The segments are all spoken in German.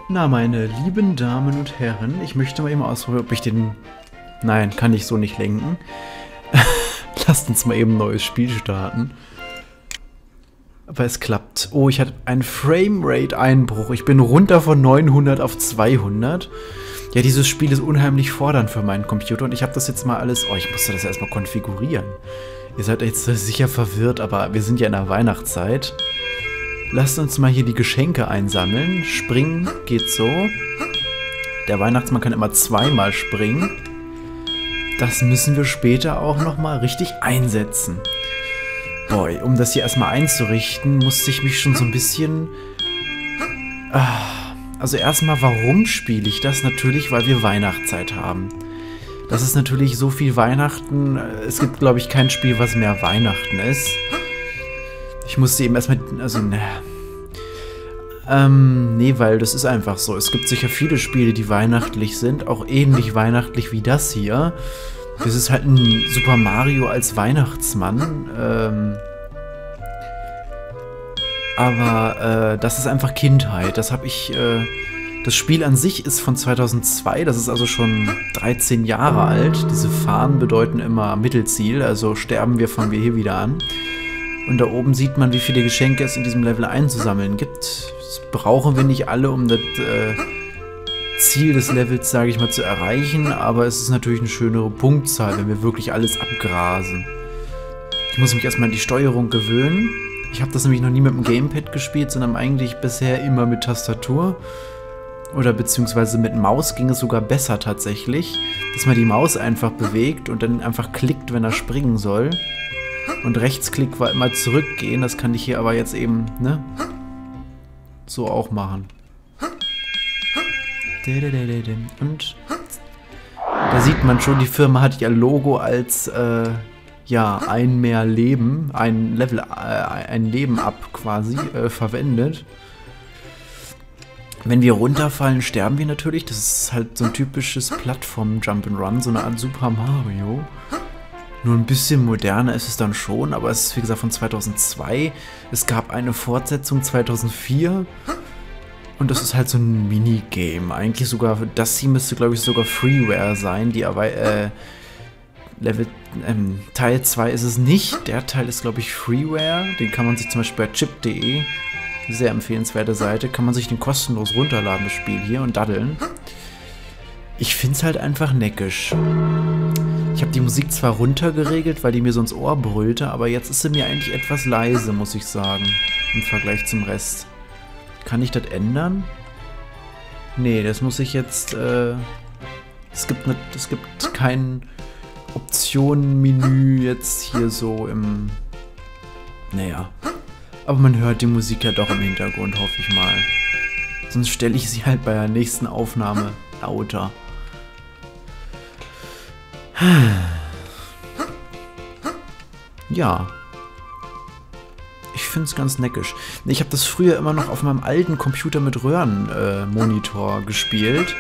Na, meine lieben Damen und Herren, ich möchte mal eben ausprobieren, ob ich den... Nein, kann ich so nicht lenken. Lasst uns mal eben ein neues Spiel starten. Aber es klappt. Oh, ich hatte einen Framerate-Einbruch. Ich bin runter von 900 auf 200. Ja, dieses Spiel ist unheimlich fordernd für meinen Computer. Und ich habe das jetzt mal alles... Oh, ich musste das erstmal konfigurieren. Ihr seid jetzt sicher verwirrt, aber wir sind ja in der Weihnachtszeit. Lasst uns mal hier die Geschenke einsammeln. Springen geht so. Der Weihnachtsmann kann immer zweimal springen. Das müssen wir später auch nochmal richtig einsetzen. Boy, um das hier erstmal einzurichten, musste ich mich schon so ein bisschen... Also erstmal, warum spiele ich das? Natürlich, weil wir Weihnachtszeit haben. Das ist natürlich so viel Weihnachten. Es gibt, glaube ich, kein Spiel, was mehr Weihnachten ist. Ich musste eben erstmal... Also, nee, weil das ist einfach so. Es gibt sicher viele Spiele, die weihnachtlich sind. Auch ähnlich weihnachtlich wie das hier. Das ist halt ein Super Mario als Weihnachtsmann. Aber das ist einfach Kindheit. Das habe ich... Das Spiel an sich ist von 2002. Das ist also schon 13 Jahre alt. Diese Fahnen bedeuten immer Mittelziel. Also sterben wir, fangen wir hier wieder an. Und da oben sieht man, wie viele Geschenke es in diesem Level einzusammeln gibt. Das brauchen wir nicht alle, um das Ziel des Levels, sage ich mal, zu erreichen. Aber es ist natürlich eine schönere Punktzahl, wenn wir wirklich alles abgrasen. Ich muss mich erstmal an die Steuerung gewöhnen. Ich habe das nämlich noch nie mit dem Gamepad gespielt, sondern eigentlich bisher immer mit Tastatur. Oder beziehungsweise mit Maus ging es sogar besser tatsächlich. Dass man die Maus einfach bewegt und dann einfach klickt, wenn er springen soll. Und Rechtsklick war immer zurückgehen. Das kann ich hier aber jetzt eben, ne? So auch machen. Und da sieht man schon, die Firma hat ihr Logo als, ja, ein mehr Leben, ein Level, ein Leben ab quasi, verwendet. Wenn wir runterfallen, sterben wir natürlich. Das ist halt so ein typisches Plattform-Jump'n'Run, so eine Art Super Mario. Nur ein bisschen moderner ist es dann schon, aber es ist wie gesagt von 2002. Es gab eine Fortsetzung 2004 und das ist halt so ein Minigame. Eigentlich sogar, das hier müsste glaube ich sogar Freeware sein. Die Teil 2 ist es nicht. Der Teil ist glaube ich Freeware. Den kann man sich zum Beispiel bei chip.de, sehr empfehlenswerte Seite, kann man sich den kostenlos runterladen, das Spiel hier, und daddeln. Ich finde es halt einfach neckisch. Ich habe die Musik zwar runtergeregelt, weil die mir so ins Ohr brüllte, aber jetzt ist sie mir eigentlich etwas leise, muss ich sagen, im Vergleich zum Rest. Kann ich das ändern? Nee, das muss ich jetzt... Es gibt kein Optionen-Menü jetzt hier so im... Naja. Aber man hört die Musik ja doch im Hintergrund, hoffe ich mal. Sonst stelle ich sie halt bei der nächsten Aufnahme lauter. Ja. Ich finde es ganz neckisch. Ich habe das früher immer noch auf meinem alten Computer mit Röhrenmonitor gespielt.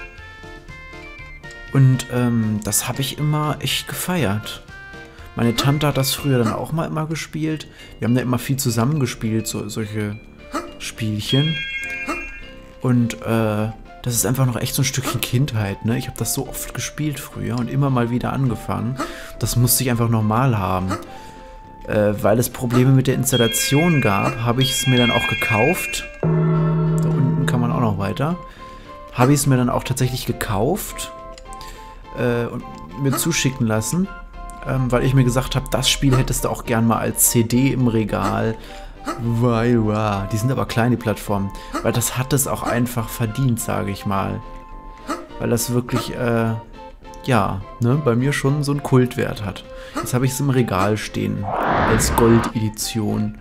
Und das habe ich immer echt gefeiert. Meine Tante hat das früher dann auch mal immer gespielt. Wir haben da immer viel zusammengespielt, solche Spielchen. Und das ist einfach noch echt so ein Stückchen Kindheit, ne? Ich habe das so oft gespielt früher und immer mal wieder angefangen. Das musste ich einfach nochmal haben. Weil es Probleme mit der Installation gab, habe ich es mir dann auch gekauft. Da unten kann man auch noch weiter. Habe ich es mir dann auch tatsächlich gekauft und mir zuschicken lassen. Weil ich mir gesagt habe, das Spiel hättest du auch gern mal als CD im Regal. Weil, wow, die sind aber kleine Plattformen. Weil das hat es auch einfach verdient, sage ich mal. Weil das wirklich, ja, ne, bei mir schon so einen Kultwert hat. Jetzt habe ich es im Regal stehen, als Gold-Edition.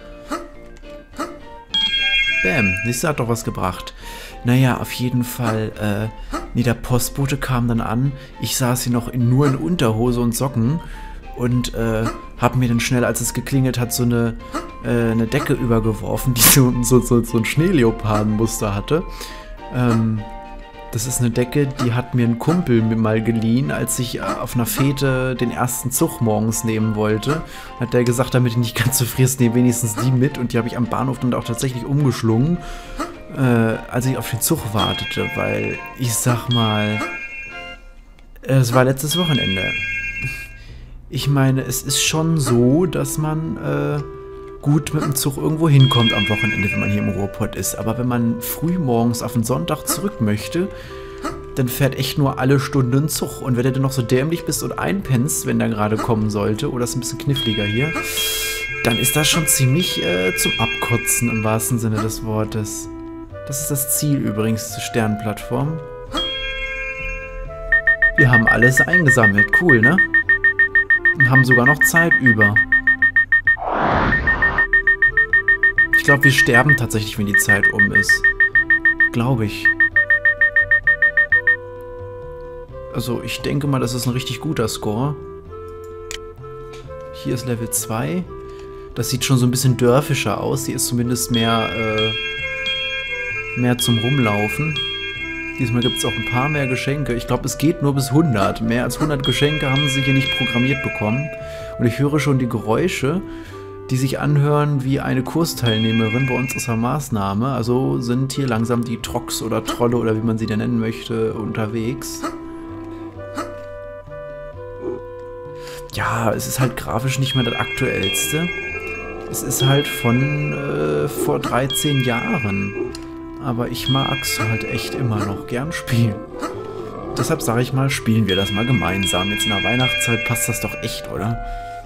Bäm, siehst du, hat doch was gebracht. Naja, auf jeden Fall, nee, der Postbote kam dann an. Ich saß hier noch nur in Unterhose und Socken. Und habe mir dann schnell, als es geklingelt hat, so eine Decke übergeworfen, die so ein Schneeleopardenmuster hatte. Das ist eine Decke, die hat mir ein Kumpel mal geliehen, als ich auf einer Fete den ersten Zug morgens nehmen wollte. Hat der gesagt, damit ich nicht ganz so friere, nehme wenigstens die mit. Und die habe ich am Bahnhof dann auch tatsächlich umgeschlungen. als ich auf den Zug wartete, weil ich sag mal, es war letztes Wochenende. Ich meine, es ist schon so, dass man gut mit dem Zug irgendwo hinkommt am Wochenende, wenn man hier im Ruhrpott ist. Aber wenn man früh morgens auf den Sonntag zurück möchte, dann fährt echt nur alle Stunde ein Zug. Und wenn du dann noch so dämlich bist und einpennst, wenn der gerade kommen sollte, oder ist ein bisschen kniffliger hier, dann ist das schon ziemlich zum Abkotzen im wahrsten Sinne des Wortes. Das ist das Ziel übrigens zur Sternplattform. Wir haben alles eingesammelt. Cool, ne? Und haben sogar noch Zeit über. Ich glaube, wir sterben tatsächlich, wenn die Zeit um ist. Glaube ich. Also, ich denke mal, das ist ein richtig guter Score. Hier ist Level 2. Das sieht schon so ein bisschen dörfischer aus. Hier ist zumindest mehr zum Rumlaufen. Diesmal gibt es auch ein paar mehr Geschenke. Ich glaube, es geht nur bis 100. Mehr als 100 Geschenke haben sie hier nicht programmiert bekommen. Und ich höre schon die Geräusche, die sich anhören wie eine Kursteilnehmerin bei uns aus der Maßnahme. Also sind hier langsam die Trox oder Trolle oder wie man sie denn nennen möchte, unterwegs. Ja, es ist halt grafisch nicht mehr das Aktuellste. Es ist halt von vor 13 Jahren. Aber ich mag's halt echt immer noch gern spielen. Deshalb sage ich mal, spielen wir das mal gemeinsam. Jetzt in der Weihnachtszeit passt das doch echt, oder?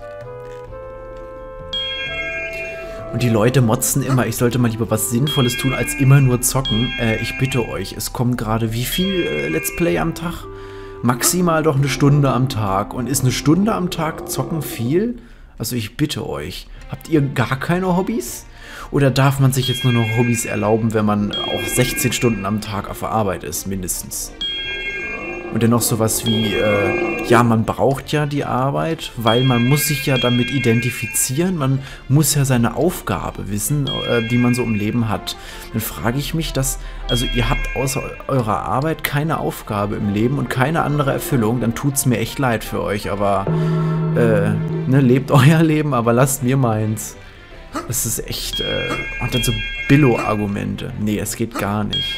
Und die Leute motzen immer, ich sollte mal lieber was Sinnvolles tun, als immer nur zocken. Ich bitte euch, es kommt gerade wie viel Let's Play am Tag? Maximal doch eine Stunde am Tag. Und ist eine Stunde am Tag zocken viel? Also ich bitte euch, habt ihr gar keine Hobbys? Oder darf man sich jetzt nur noch Hobbys erlauben, wenn man auch 16 Stunden am Tag auf der Arbeit ist, mindestens? Und dann noch sowas wie, ja, man braucht ja die Arbeit, weil man muss sich ja damit identifizieren, man muss ja seine Aufgabe wissen, die man so im Leben hat. Dann frage ich mich, also ihr habt außer eurer Arbeit keine Aufgabe im Leben und keine andere Erfüllung, dann tut's mir echt leid für euch, aber, ne, lebt euer Leben, aber lasst mir meins. Das ist echt, und dann so Billo-Argumente. Nee, es geht gar nicht.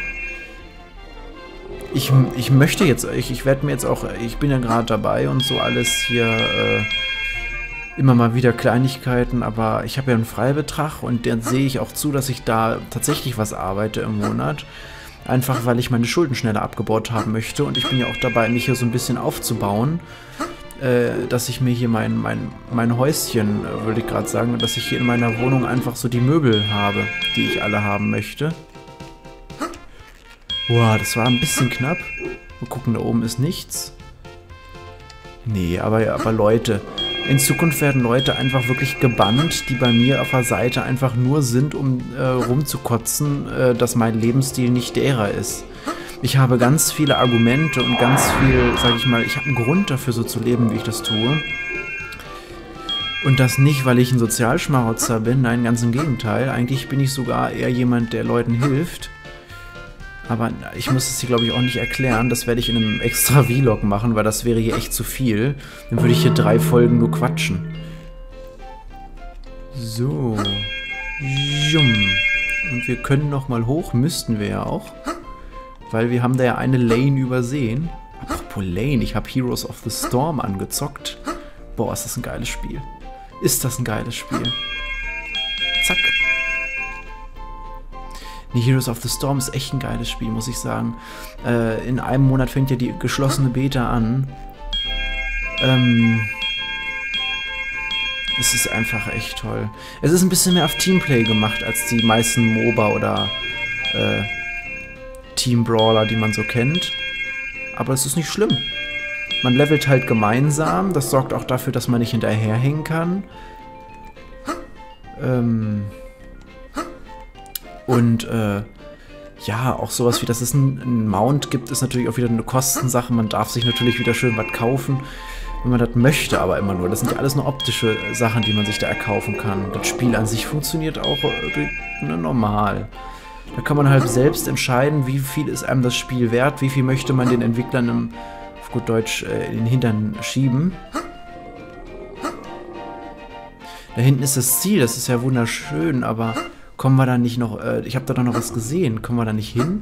Ich möchte jetzt, ich werde mir jetzt auch, ich bin ja gerade dabei und so alles hier, immer mal wieder Kleinigkeiten, aber ich habe ja einen Freibetrag und dann sehe ich auch zu, dass ich da tatsächlich was arbeite im Monat. Einfach, weil ich meine Schulden schneller abgebaut haben möchte und ich bin ja auch dabei, mich hier so ein bisschen aufzubauen, dass ich mir hier mein Häuschen, würde ich gerade sagen, dass ich hier in meiner Wohnung einfach so die Möbel habe, die ich alle haben möchte. Boah, das war ein bisschen knapp. Mal gucken, da oben ist nichts. Nee, aber Leute, in Zukunft werden Leute einfach wirklich gebannt, die bei mir auf der Seite einfach nur sind, um rumzukotzen, dass mein Lebensstil nicht derer ist. Ich habe ganz viele Argumente und ganz viel, sag ich mal, ich habe einen Grund dafür, so zu leben, wie ich das tue. Und das nicht, weil ich ein Sozialschmarotzer bin, nein, ganz im Gegenteil. Eigentlich bin ich sogar eher jemand, der Leuten hilft. Aber ich muss es hier, glaube ich, auch nicht erklären. Das werde ich in einem extra Vlog machen, weil das wäre hier echt zu viel. Dann würde ich hier 3 Folgen nur quatschen. So. Und wir können noch mal hoch, müssten wir ja auch. Weil wir haben da ja eine Lane übersehen. Apropos Lane, ich habe Heroes of the Storm angezockt. Boah, ist das ein geiles Spiel. Ist das ein geiles Spiel. Zack. Nee, Heroes of the Storm ist echt ein geiles Spiel, muss ich sagen. In einem Monat fängt ja die geschlossene Beta an. Es ist einfach echt toll. Es ist ein bisschen mehr auf Teamplay gemacht als die meisten MOBA oder Team-Brawler, die man so kennt. Aber es ist nicht schlimm. Man levelt halt gemeinsam. Das sorgt auch dafür, dass man nicht hinterherhängen kann. Ja, auch sowas wie, dass es einen Mount gibt, ist natürlich auch wieder eine Kostensache. Man darf sich natürlich wieder schön was kaufen, wenn man das möchte, aber immer nur. Das sind ja alles nur optische Sachen, die man sich da erkaufen kann. Das Spiel an sich funktioniert auch normal. Da kann man halt selbst entscheiden, wie viel ist einem das Spiel wert, wie viel möchte man den Entwicklern auf gut Deutsch in den Hintern schieben. Da hinten ist das Ziel, das ist ja wunderschön, aber Kommen wir da nicht noch... ich habe da doch noch was gesehen. Kommen wir da nicht hin?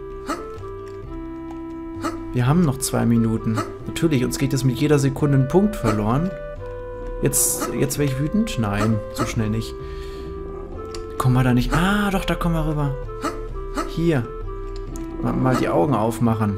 Wir haben noch 2 Minuten. Natürlich, uns geht jetzt mit jeder Sekunde ein Punkt verloren. Jetzt wäre ich wütend? Nein, so schnell nicht. Kommen wir da nicht... Ah, doch, da kommen wir rüber. Hier. Mal die Augen aufmachen.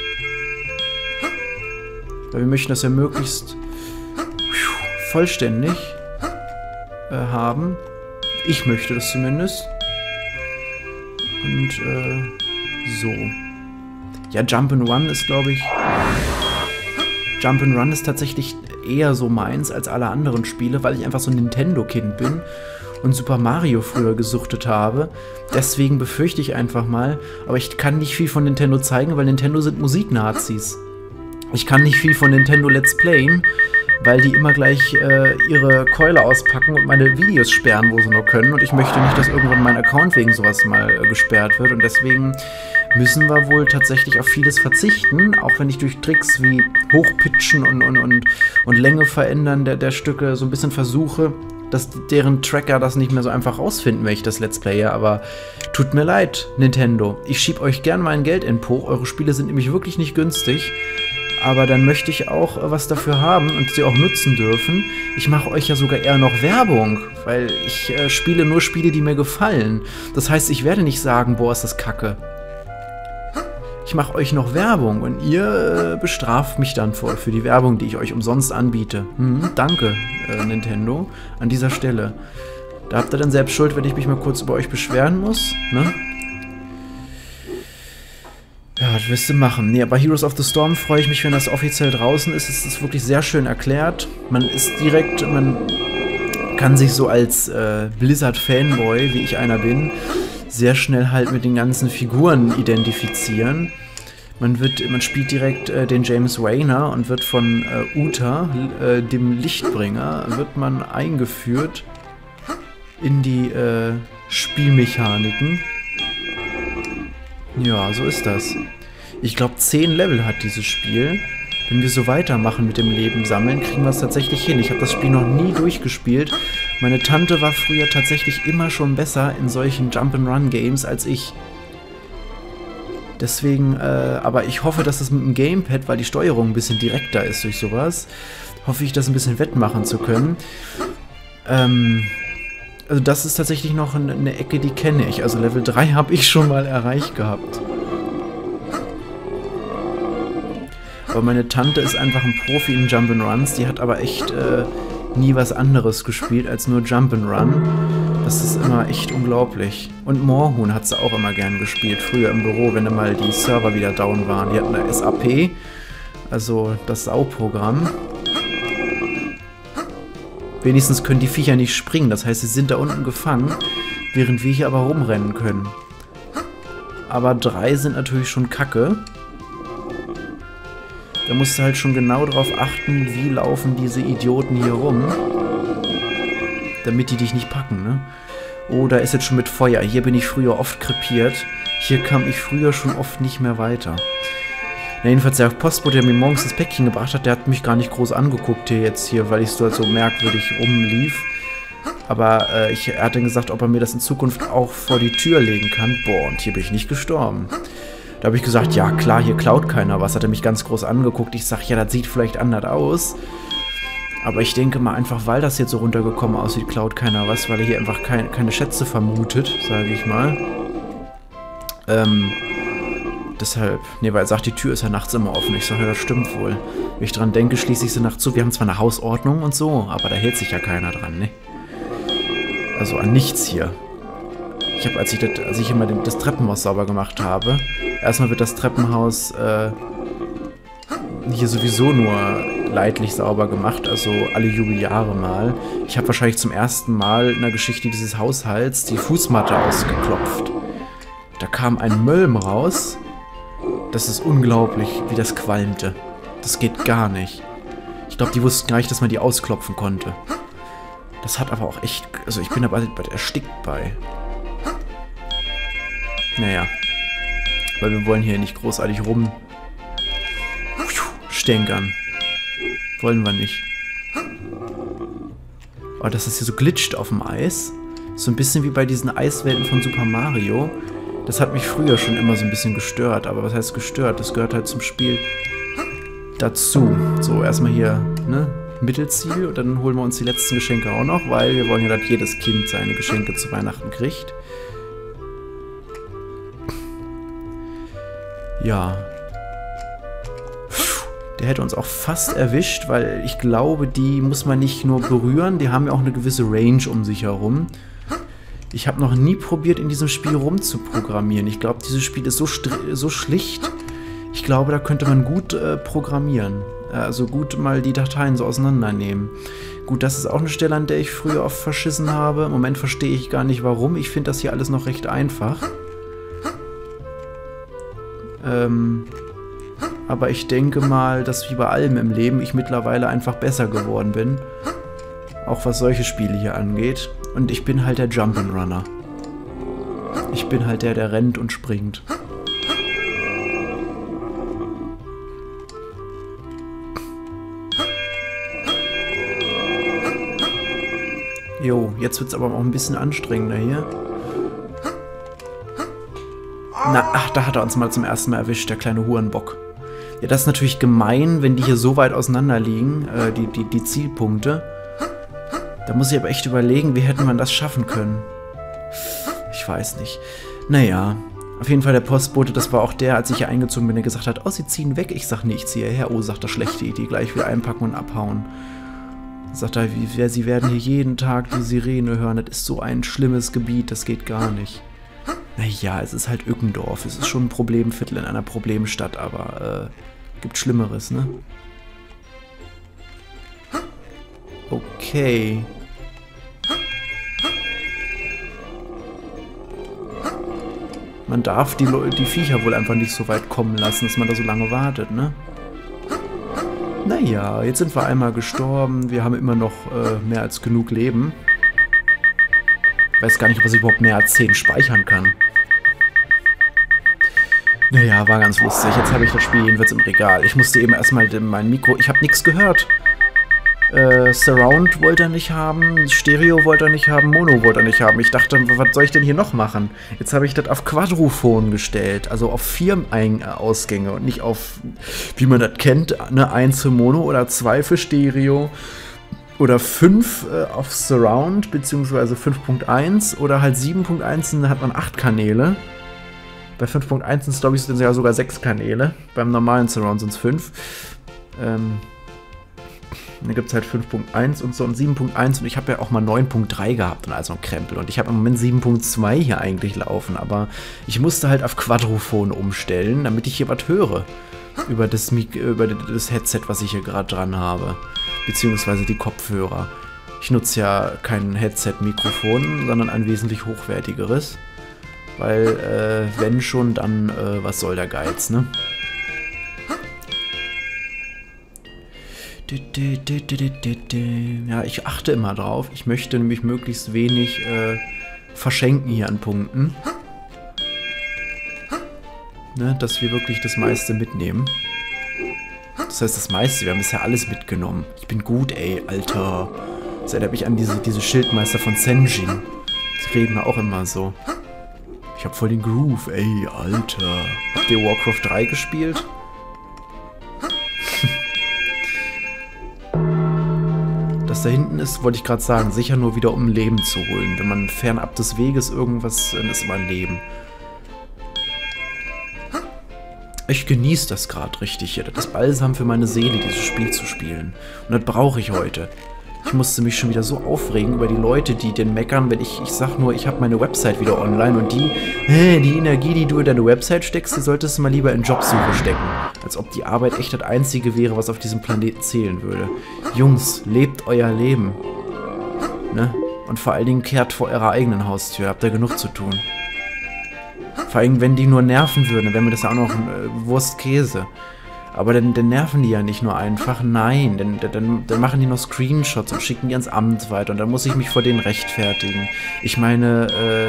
Weil wir möchten das ja möglichst vollständig haben. Ich möchte das zumindest. Und so. Ja, Jump'n'Run ist, glaube ich... Jump'n'Run ist tatsächlich eher so meins als alle anderen Spiele, weil ich einfach so ein Nintendo-Kind bin und Super Mario früher gesuchtet habe. Deswegen befürchte ich einfach mal, aber ich kann nicht viel von Nintendo zeigen, weil Nintendo sind Musiknazis. Ich kann nicht viel von Nintendo Let's Playen, weil die immer gleich ihre Keule auspacken und meine Videos sperren, wo sie nur können. Und ich möchte nicht, dass irgendwann mein Account wegen sowas mal gesperrt wird. Und deswegen müssen wir wohl tatsächlich auf vieles verzichten, auch wenn ich durch Tricks wie Hochpitchen und Länge verändern der Stücke so ein bisschen versuche, dass deren Tracker das nicht mehr so einfach rausfinden, wenn ich das Let's Playe. Aber tut mir leid, Nintendo. Ich schieb euch gern mein Geld in den Po. Eure Spiele sind nämlich wirklich nicht günstig. Aber dann möchte ich auch was dafür haben und sie auch nutzen dürfen. Ich mache euch ja sogar eher noch Werbung, weil ich spiele nur Spiele, die mir gefallen. Das heißt, ich werde nicht sagen, boah, ist das kacke. Ich mache euch noch Werbung und ihr bestraft mich dann für die Werbung, die ich euch umsonst anbiete. Danke, Nintendo, an dieser Stelle. Da habt ihr dann selbst Schuld, wenn ich mich mal kurz über euch beschweren muss, ne? Ja, das wirst du machen. Nee, bei Heroes of the Storm freue ich mich, wenn das offiziell draußen ist. Es ist wirklich sehr schön erklärt. Man kann sich so als Blizzard-Fanboy, wie ich einer bin, sehr schnell halt mit den ganzen Figuren identifizieren. Man spielt direkt den James Raynor und wird von Uta, dem Lichtbringer, wird man eingeführt in die Spielmechaniken. Ja, so ist das. Ich glaube, 10 Level hat dieses Spiel. Wenn wir so weitermachen mit dem Leben sammeln, kriegen wir es tatsächlich hin. Ich habe das Spiel noch nie durchgespielt. Meine Tante war früher tatsächlich immer schon besser in solchen Jump'n'Run-Games als ich. Deswegen, aber ich hoffe, dass das mit dem Gamepad, weil die Steuerung ein bisschen direkter ist durch sowas, hoffe ich, das ein bisschen wettmachen zu können. Also das ist tatsächlich noch eine Ecke, die kenne ich. Also Level 3 habe ich schon mal erreicht gehabt. Aber meine Tante ist einfach ein Profi in Jump'n'Runs. Die hat aber echt nie was anderes gespielt als nur Jump'n'Run. Das ist immer echt unglaublich. Und Moorhuhn hat sie auch immer gern gespielt. Früher im Büro, wenn mal die Server wieder down waren. Die hatten eine SAP, also das Sauprogramm. Wenigstens können die Viecher nicht springen, das heißt, sie sind da unten gefangen, während wir hier aber rumrennen können. Aber 3 sind natürlich schon kacke. Da musst du halt schon genau drauf achten, wie laufen diese Idioten hier rum, damit die dich nicht packen, ne? Oh, da ist jetzt schon mit Feuer. Hier bin ich früher oft krepiert. Hier kam ich früher schon oft nicht mehr weiter. Na, jedenfalls der Postbote, der mir morgens das Päckchen gebracht hat, der hat mich gar nicht groß angeguckt hier, weil ich so merkwürdig rumlief. Aber er hat dann gesagt, ob er mir das in Zukunft auch vor die Tür legen kann. Boah, und hier bin ich nicht gestorben. Da habe ich gesagt, ja klar, hier klaut keiner was. Hat er mich ganz groß angeguckt. Ich sage, ja, das sieht vielleicht anders aus. Aber ich denke mal einfach, weil das jetzt so runtergekommen aussieht, klaut keiner was, weil er hier einfach keine Schätze vermutet, sage ich mal. Deshalb, ne, weil er sagt, die Tür ist ja nachts immer offen. Ich sage, ja, das stimmt wohl. Wenn ich dran denke, schließe ich sie nachts zu. Wir haben zwar eine Hausordnung und so, aber da hält sich ja keiner dran, ne? Also an nichts hier. Ich habe, als ich immer das Treppenhaus sauber gemacht habe, erstmal wird das Treppenhaus hier sowieso nur leidlich sauber gemacht, also alle Jubeljahre mal. Ich habe wahrscheinlich zum ersten Mal in der Geschichte dieses Haushalts die Fußmatte ausgeklopft. Da kam ein Mölm raus. Das ist unglaublich, wie das qualmte. Das geht gar nicht. Ich glaube, die wussten gar nicht, dass man die ausklopfen konnte. Das hat aber auch echt... Also ich bin da bald erstickt bei. Naja. Weil wir wollen hier nicht großartig rumstänkern. Wollen wir nicht. Oh, dass das hier so glitscht auf dem Eis. So ein bisschen wie bei diesen Eiswelten von Super Mario. Das hat mich früher schon immer so ein bisschen gestört. Aber was heißt gestört? Das gehört halt zum Spiel dazu. So, erstmal hier, ne? Mittelziel. Und dann holen wir uns die letzten Geschenke auch noch, weil wir wollen ja, dass jedes Kind seine Geschenke zu Weihnachten kriegt. Ja. Der hätte uns auch fast erwischt, weil ich glaube, die muss man nicht nur berühren, die haben ja auch eine gewisse Range um sich herum. Ich habe noch nie probiert, in diesem Spiel rumzuprogrammieren. Ich glaube, dieses Spiel ist so schlicht. Ich glaube, da könnte man gut programmieren. Also gut mal die Dateien so auseinandernehmen. Gut, das ist auch eine Stelle, an der ich früher oft verschissen habe. Im Moment verstehe ich gar nicht, warum. Ich finde das hier alles noch recht einfach. Aber ich denke mal, dass wie bei allem im Leben ich mittlerweile einfach besser geworden bin. Auch was solche Spiele hier angeht. Und ich bin halt der Jump'n'Runner. Ich bin halt der rennt und springt. Jo, jetzt wird es aber auch ein bisschen anstrengender hier. Na, ach, da hat er uns mal zum ersten Mal erwischt, der kleine Hurenbock. Ja, das ist natürlich gemein, wenn die hier so weit auseinander liegen, die Zielpunkte. Da muss ich aber echt überlegen, wie hätte man das schaffen können. Ich weiß nicht. Naja, auf jeden Fall der Postbote, das war auch der, als ich hier eingezogen bin, der gesagt hat, oh, sie ziehen weg. Ich sag, nee, ich ziehe her. Oh, sagt er, schlechte Idee, gleich wieder einpacken und abhauen. Sagt er, sie werden hier jeden Tag die Sirene hören. Das ist so ein schlimmes Gebiet, das geht gar nicht. Naja, es ist halt Ückendorf. Es ist schon ein Problemviertel in einer Problemstadt, aber gibt Schlimmeres, ne? Okay. Man darf die Viecher wohl einfach nicht so weit kommen lassen, dass man da so lange wartet, ne? Naja, jetzt sind wir einmal gestorben. Wir haben immer noch mehr als genug Leben. Ich weiß gar nicht, ob ich überhaupt mehr als 10 speichern kann. Naja, war ganz lustig. Jetzt habe ich das Spiel jedenfalls im Regal. Ich musste eben erstmal mein Mikro... Ich habe nichts gehört. Surround wollte er nicht haben, Stereo wollte er nicht haben, Mono wollte er nicht haben. Ich dachte, was soll ich denn hier noch machen? Jetzt habe ich das auf Quadrophon gestellt, also auf 4 Ausgänge und nicht auf, wie man das kennt, eine 1 für Mono oder 2 für Stereo oder 5 auf Surround, beziehungsweise 5.1 oder halt 7.1, da hat man 8 Kanäle. Bei 5.1 sind es, glaube ich, ja sogar 6 Kanäle. Beim normalen Surround sind es 5. Da gibt es halt 5.1 und so und 7.1 und ich habe ja auch mal 9.3 gehabt und also ein Krempel. Und ich habe im Moment 7.2 hier eigentlich laufen, aber ich musste halt auf Quadrophon umstellen, damit ich hier was höre. Über das Headset, was ich hier gerade dran habe. Beziehungsweise die Kopfhörer. Ich nutze ja kein Headset-Mikrofon, sondern ein wesentlich hochwertigeres. Weil, wenn schon, dann was soll der Geiz, ne? Ja, ich achte immer drauf. Ich möchte nämlich möglichst wenig verschenken hier an Punkten. Ne, dass wir wirklich das meiste mitnehmen. Das heißt, das meiste, wir haben bisher alles mitgenommen. Ich bin gut, ey, Alter. Das erinnert mich an diese Schildmeister von Senjin. Die reden auch immer so. Ich hab voll den Groove, ey, Alter. Habt ihr Warcraft 3 gespielt? Das da hinten ist, wollte ich gerade sagen, sicher nur wieder um Leben zu holen. Wenn man fernab des Weges irgendwas, dann ist immer ein Leben. Ich genieße das gerade richtig hier. Das ist Balsam für meine Seele, dieses Spiel zu spielen. Und das brauche ich heute. Ich musste mich schon wieder so aufregen über die Leute, die den meckern, wenn ich sag nur, ich habe meine Website wieder online und die Energie, die du in deine Website steckst, die solltest du mal lieber in Jobsuche stecken. Als ob die Arbeit echt das Einzige wäre, was auf diesem Planeten zählen würde. Jungs, lebt euer Leben. Ne? Und vor allen Dingen kehrt vor eurer eigenen Haustür, habt ihr genug zu tun. Vor allem, wenn die nur nerven würden, dann wäre mir das ja auch noch Wurstkäse. Aber dann nerven die ja nicht nur einfach, nein, dann machen die noch Screenshots und schicken die ans Amt weiter und dann muss ich mich vor denen rechtfertigen. Ich meine,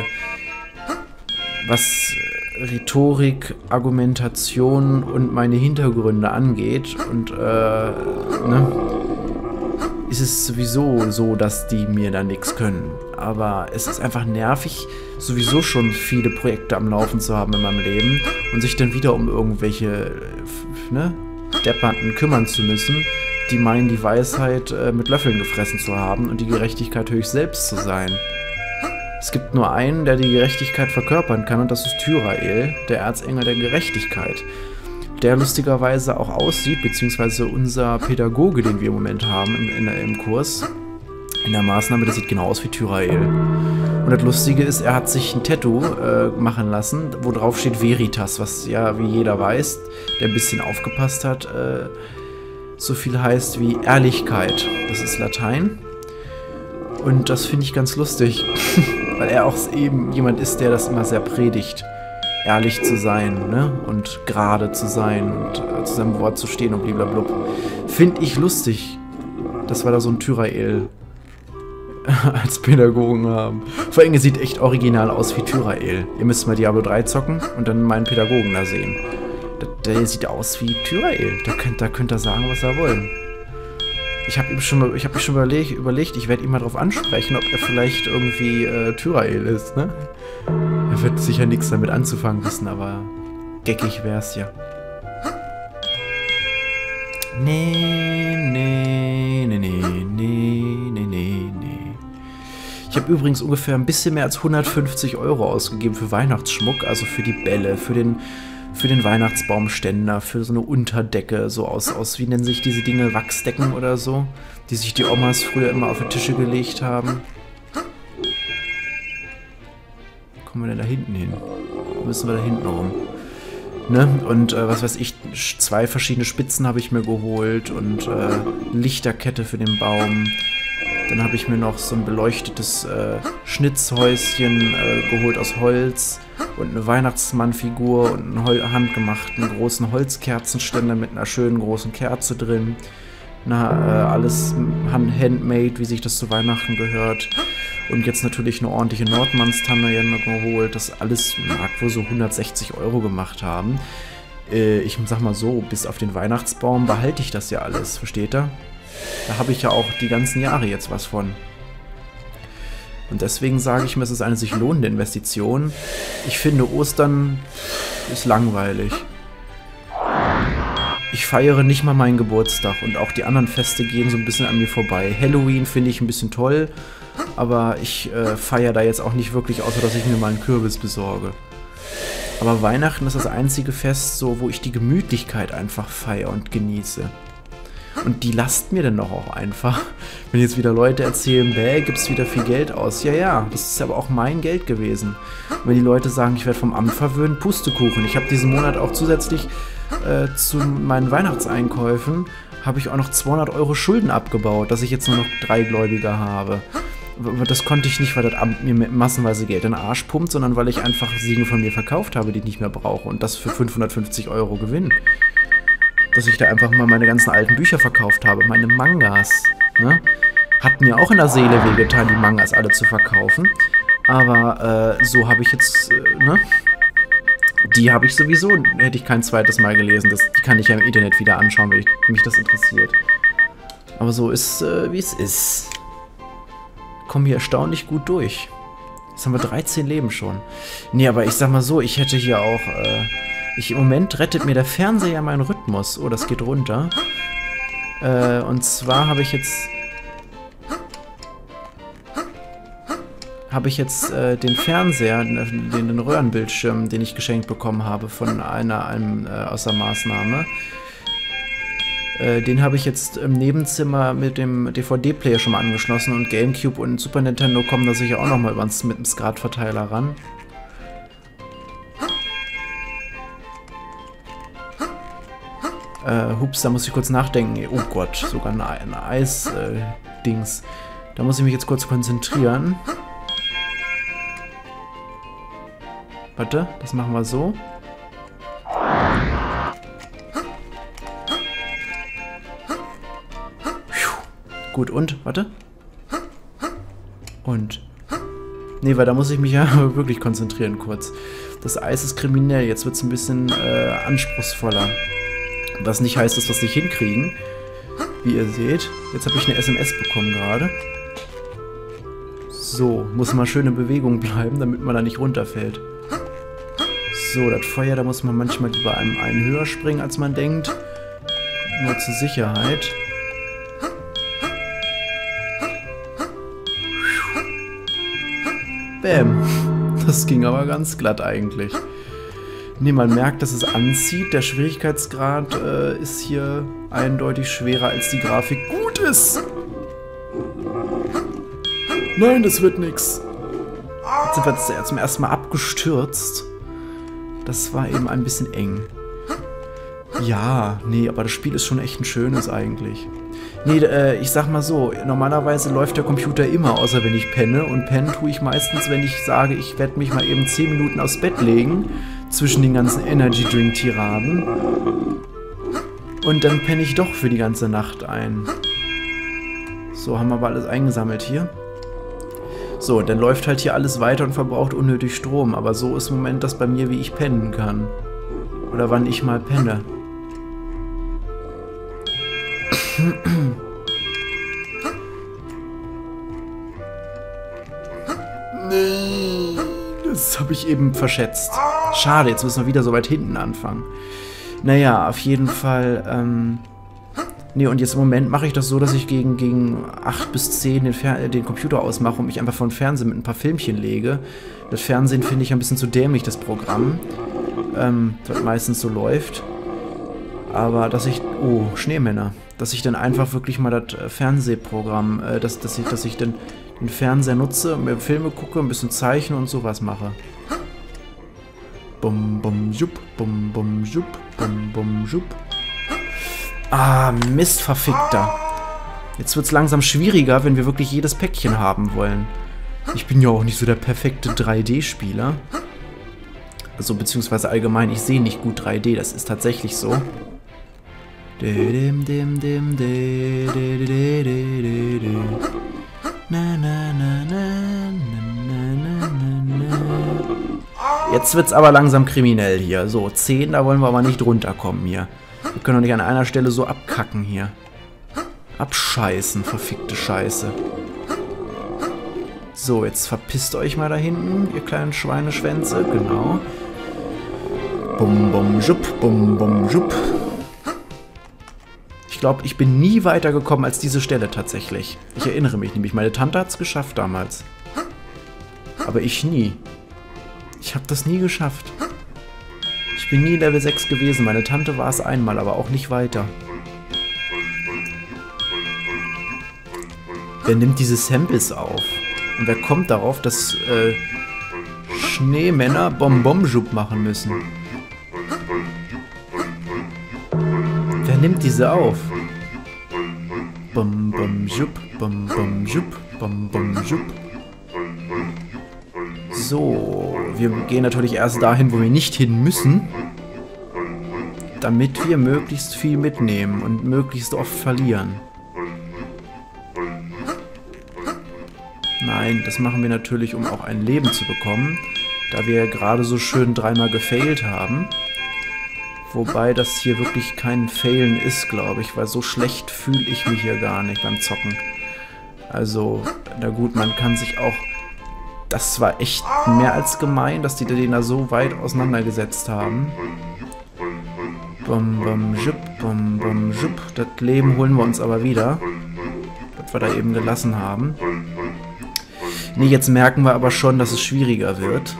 was Rhetorik, Argumentation und meine Hintergründe angeht und, ne, ist es sowieso so, dass die mir da nichts können. aber es ist einfach nervig, sowieso schon viele Projekte am Laufen zu haben in meinem Leben und sich dann wieder um irgendwelche, ne, Depperten kümmern zu müssen, die meinen, die Weisheit mit Löffeln gefressen zu haben und die Gerechtigkeit höchst selbst zu sein. Es gibt nur einen, der die Gerechtigkeit verkörpern kann, und das ist Tyrael, der Erzengel der Gerechtigkeit. Der lustigerweise auch aussieht, beziehungsweise unser Pädagoge, den wir im Moment haben im Kurs, in der Maßnahme, der sieht genau aus wie Tyrael. Und das Lustige ist, er hat sich ein Tattoo machen lassen, wo drauf steht Veritas, was ja, wie jeder weiß, der ein bisschen aufgepasst hat, so viel heißt wie Ehrlichkeit. Das ist Latein. Und das finde ich ganz lustig, weil er auch eben jemand ist, der das immer sehr predigt. Ehrlich zu sein, ne? Und gerade zu sein und zu seinem Wort zu stehen und blablabla. Finde ich lustig, dass wir da so ein Tyrael als Pädagogen haben. Vor allem, er sieht echt original aus wie Tyrael. Ihr müsst mal Diablo 3 zocken und dann meinen Pädagogen da sehen. Der sieht aus wie Tyrael. Da könnt ihr sagen, was ihr wollt. Ich habe mich schon überlegt, ich werde ihn mal drauf ansprechen, ob er vielleicht irgendwie Tyrael ist, ne? Er wird sicher nichts damit anzufangen wissen, aber geckig wär's ja. Nee. Ich habe übrigens ungefähr ein bisschen mehr als 150 € ausgegeben für Weihnachtsschmuck, also für die Bälle, für den Weihnachtsbaumständer, für so eine Unterdecke, so aus, wie nennen sich diese Dinge, Wachsdecken oder so, die sich die Omas früher immer auf die Tische gelegt haben. Kommen wir denn da hinten hin? Müssen wir da hinten rum. Ne? Und was weiß ich, 2 verschiedene Spitzen habe ich mir geholt und Lichterkette für den Baum. Dann habe ich mir noch so ein beleuchtetes Schnitzhäuschen geholt aus Holz und eine Weihnachtsmannfigur und einen handgemachten großen Holzkerzenständer mit einer schönen großen Kerze drin. Alles handmade, wie sich das zu Weihnachten gehört. Und jetzt natürlich eine ordentliche Nordmannstanne geholt. Das alles mag wohl so 160 € gemacht haben. Ich sag mal so, bis auf den Weihnachtsbaum behalte ich das ja alles, versteht ihr? Da habe ich ja auch die ganzen Jahre jetzt was von. Und deswegen sage ich mir, es ist eine sich lohnende Investition. Ich finde, Ostern ist langweilig. Ich feiere nicht mal meinen Geburtstag und auch die anderen Feste gehen so ein bisschen an mir vorbei. Halloween finde ich ein bisschen toll, aber ich feiere da jetzt auch nicht wirklich, außer dass ich mir mal einen Kürbis besorge. Aber Weihnachten ist das einzige Fest, so, wo ich die Gemütlichkeit einfach feiere und genieße. Und die lasst mir dann doch auch einfach. Wenn jetzt wieder Leute erzählen, gibst wieder viel Geld aus. Ja, das ist aber auch mein Geld gewesen. Und wenn die Leute sagen, ich werde vom Amt verwöhnt, Pustekuchen. Ich habe diesen Monat auch zusätzlich zu meinen Weihnachtseinkäufen, habe ich auch noch 200 € Schulden abgebaut, dass ich jetzt nur noch 3 Gläubiger habe. Das konnte ich nicht, weil das Amt mir massenweise Geld in den Arsch pumpt, sondern weil ich einfach Siegel von mir verkauft habe, die ich nicht mehr brauche. Und das für 550 € Gewinn. Dass ich da einfach mal meine ganzen alten Bücher verkauft habe, meine Mangas, ne? Hat mir auch in der Seele wehgetan, die Mangas alle zu verkaufen. Aber so habe ich jetzt, ne? Die habe ich sowieso, hätte ich kein zweites Mal gelesen. Die kann ich ja im Internet wieder anschauen, wenn mich das interessiert. Aber so ist, wie es ist. Kommen hier erstaunlich gut durch. Jetzt haben wir 13 Leben schon. Nee, aber ich sag mal so, ich hätte hier auch, im Moment rettet mir der Fernseher meinen Rhythmus. Oh, das geht runter. Und zwar habe ich jetzt den Fernseher, den Röhrenbildschirm, den ich geschenkt bekommen habe von einem aus der Maßnahme. Den habe ich jetzt im Nebenzimmer mit dem DVD-Player schon mal angeschlossen und Gamecube und Super Nintendo kommen da sicher auch nochmal mit dem SCART-Verteiler ran. Hups, da muss ich kurz nachdenken. Oh Gott, sogar ein Eis-Dings. Da muss ich mich jetzt kurz konzentrieren. Warte, das machen wir so. Gut, und? Warte. Und. Nee, weil da muss ich mich ja wirklich konzentrieren kurz. Das Eis ist kriminell. Jetzt wird es ein bisschen anspruchsvoller. Was nicht heißt, dass wir es nicht hinkriegen. Wie ihr seht. Jetzt habe ich eine SMS bekommen gerade. So, muss mal schön in Bewegung bleiben, damit man da nicht runterfällt. So, das Feuer, da muss man manchmal lieber einen höher springen, als man denkt. Nur zur Sicherheit. Bäm. Das ging aber ganz glatt eigentlich. Ne, man merkt, dass es anzieht. Der Schwierigkeitsgrad ist hier eindeutig schwerer, als die Grafik gut ist. Nein, das wird nix. Jetzt sind wir jetzt zum ersten Mal abgestürzt. Das war eben ein bisschen eng. Ja, nee, aber das Spiel ist schon echt ein schönes eigentlich. Nee, ich sag mal so, normalerweise läuft der Computer immer, außer wenn ich penne. Und pennen tue ich meistens, wenn ich sage, ich werde mich mal eben 10 Minuten aufs Bett legen, zwischen den ganzen Energy Drink Tiraden. Und dann penne ich doch für die ganze Nacht ein. So, haben wir aber alles eingesammelt hier. So, dann läuft halt hier alles weiter und verbraucht unnötig Strom. Aber so ist im Moment das bei mir, wie ich pennen kann. Oder wann ich mal penne. Nee, das habe ich eben verschätzt. Schade, jetzt müssen wir wieder so weit hinten anfangen. Naja, auf jeden Fall, nee, und jetzt im Moment mache ich das so, dass ich gegen 8 bis 10 den Computer ausmache und mich einfach vor den Fernseher mit ein paar Filmchen lege. Das Fernsehen finde ich ein bisschen zu dämlich, das Programm, das meistens so läuft. Aber dass ich, oh, Schneemänner, dass ich dann einfach wirklich mal das Fernsehprogramm, dass ich dann den Fernseher nutze, mir Filme gucke, ein bisschen zeichne und sowas mache. Bum, bum, jupp, bum, bum, jupp, bum, bum, jupp. Ah, Mist, verfickter. Jetzt wird es langsam schwieriger, wenn wir wirklich jedes Päckchen haben wollen. Ich bin ja auch nicht so der perfekte 3D-Spieler. Also, beziehungsweise allgemein, ich sehe nicht gut 3D, das ist tatsächlich so. Jetzt wird's aber langsam kriminell hier. So, 10, da wollen wir aber nicht runterkommen hier. Wir können doch nicht an einer Stelle so abkacken hier. Abscheißen, verfickte Scheiße. So, jetzt verpisst euch mal da hinten, ihr kleinen Schweineschwänze. Genau. Bum, bum, jupp, bum, bum, jupp. Ich glaube, ich bin nie weitergekommen als diese Stelle tatsächlich. Ich erinnere mich nämlich, meine Tante hat es geschafft damals. Aber ich nie. Ich habe das nie geschafft. Ich bin nie Level 6 gewesen. Meine Tante war es einmal, aber auch nicht weiter. Wer nimmt diese Samples auf? Und wer kommt darauf, dass Schneemänner Bom-Bom-Jup machen müssen? Wer nimmt diese auf? Bom-Bom-Jup, Bom-Bom-Jup, Bom-Bom-Jup. So, wir gehen natürlich erst dahin, wo wir nicht hin müssen, damit wir möglichst viel mitnehmen und möglichst oft verlieren. Nein, das machen wir natürlich, um auch ein Leben zu bekommen, da wir gerade so schön 3-mal gefailt haben. Wobei das hier wirklich kein Failen ist, glaube ich, weil so schlecht fühle ich mich hier gar nicht beim Zocken. Also, na gut, man kann sich auch... Das war echt mehr als gemein, dass die den da so weit auseinandergesetzt haben. Bum, bum, jupp, bum, bum, jupp. Das Leben holen wir uns aber wieder. Das wir da eben gelassen haben. Nee, jetzt merken wir aber schon, dass es schwieriger wird.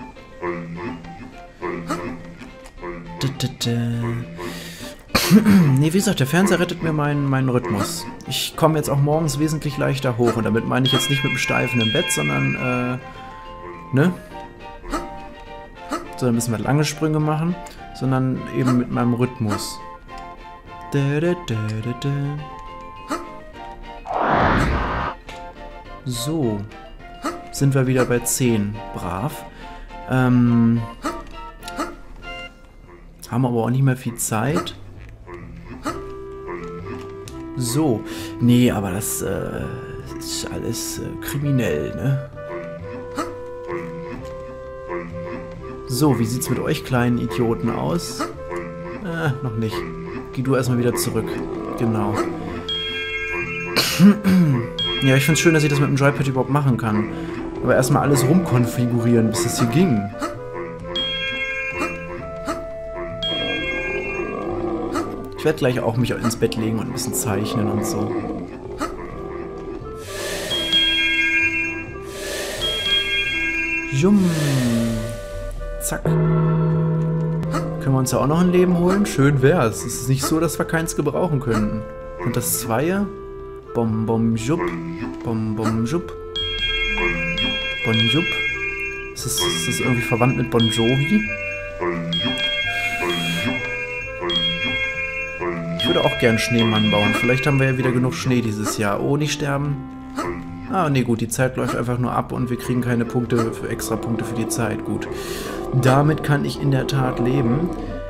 Nee, wie gesagt, der Fernseher rettet mir meinen Rhythmus. Ich komme jetzt auch morgens wesentlich leichter hoch. Und damit meine ich jetzt nicht mit dem Steifen im Bett, sondern, ne? So, dann müssen wir lange Sprünge machen, sondern eben mit meinem Rhythmus. So. Sind wir wieder bei 10. Brav. Haben aber auch nicht mehr viel Zeit. So. Nee, aber das ist alles kriminell, ne? So, wie sieht's mit euch kleinen Idioten aus? Noch nicht. Geh du erstmal wieder zurück. Genau. Ja, ich finde es schön, dass ich das mit dem Joypad überhaupt machen kann. Aber erstmal alles rumkonfigurieren, bis es hier ging. Ich werde gleich auch mich ins Bett legen und ein bisschen zeichnen und so. Jum. Zack. Können wir uns ja auch noch ein Leben holen? Schön wär's. Es ist nicht so, dass wir keins gebrauchen könnten. Und das Zweier? Bom, bom, jupp. Bom, bom, jupp. Bon, jupp. Ist das irgendwie verwandt mit Bon Jovi? Ich würde auch gern Schneemann bauen. Vielleicht haben wir ja wieder genug Schnee dieses Jahr. Oh, nicht sterben. Ah, nee, gut, die Zeit läuft einfach nur ab und wir kriegen keine Punkte für extra Punkte für die Zeit. Gut. Damit kann ich in der Tat leben.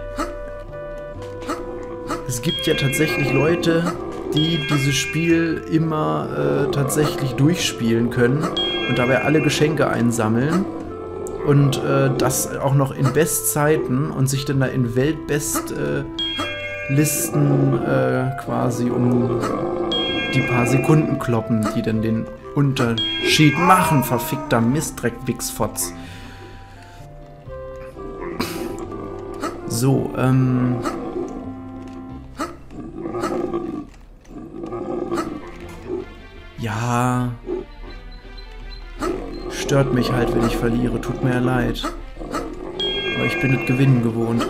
Es gibt ja tatsächlich Leute, die dieses Spiel immer tatsächlich durchspielen können und dabei alle Geschenke einsammeln. Und das auch noch in Bestzeiten und sich dann da in Weltbestlisten quasi um die paar Sekunden kloppen, die dann den Unterschied machen. Verfickter Mistdreck, Wichsfotz. So, ja. Stört mich halt, wenn ich verliere. Tut mir ja leid. Aber ich bin das Gewinnen gewohnt.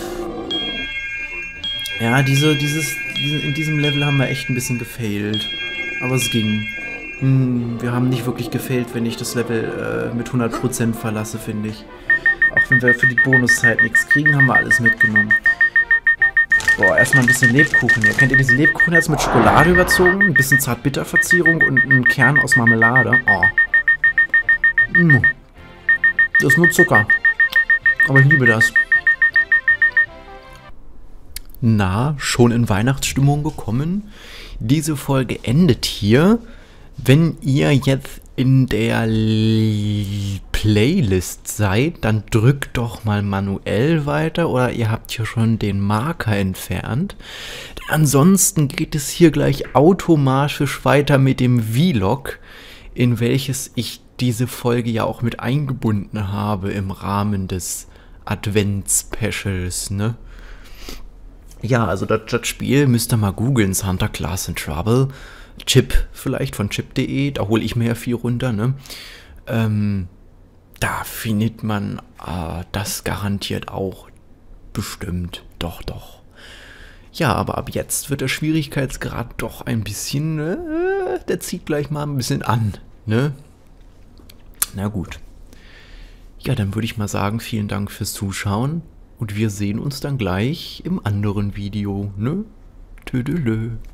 Ja, in diesem Level haben wir echt ein bisschen gefailt. Aber es ging. Wir haben nicht wirklich gefailt, wenn ich das Level mit 100% verlasse, finde ich. Auch wenn wir für die Bonuszeit nichts kriegen, haben wir alles mitgenommen. Boah, erstmal ein bisschen Lebkuchen hier. Kennt ihr diese Lebkuchen jetzt mit Schokolade überzogen? Ein bisschen Zartbitterverzierung und einen Kern aus Marmelade. Oh. Das ist nur Zucker. Aber ich liebe das. Na, schon in Weihnachtsstimmung gekommen? Diese Folge endet hier. Wenn ihr jetzt in der Playlist seid, dann drückt doch mal manuell weiter oder ihr habt hier schon den Marker entfernt. Ansonsten geht es hier gleich automatisch weiter mit dem Vlog, in welches ich diese Folge ja auch mit eingebunden habe im Rahmen des Advents-Specials, ne? Ja, also das Spiel müsst ihr mal googeln, Santa Claus in Trouble. Chip vielleicht von chip.de, da hole ich mir ja viel runter, ne? Da findet man das garantiert auch bestimmt. Doch, doch. Ja, aber ab jetzt wird der Schwierigkeitsgrad doch ein bisschen, der zieht gleich mal ein bisschen an, ne? Na gut. Ja, dann würde ich mal sagen, vielen Dank fürs Zuschauen und wir sehen uns dann gleich im anderen Video, ne? Tüdelö.